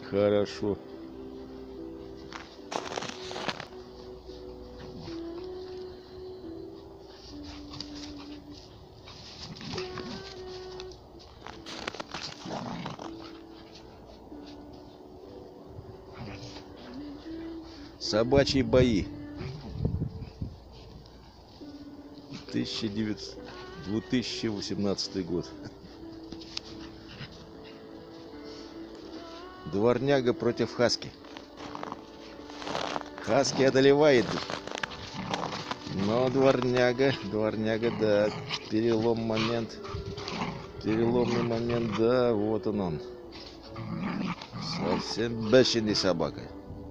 Хорошо. Собачьи бои. 2018 год. Дворняга против хаски. Хаски одолевает. Но дворняга, да, переломный момент, да, вот он. Совсем бешеный собака.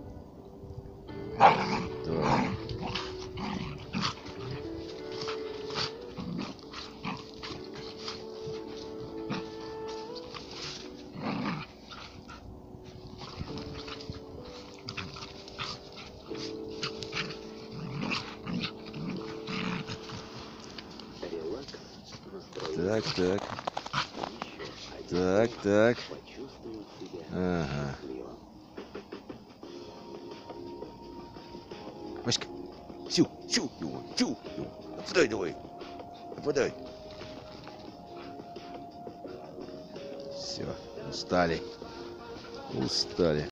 Так. Ага. Васька, чу. Нападай давай. Нападай. Все, устали.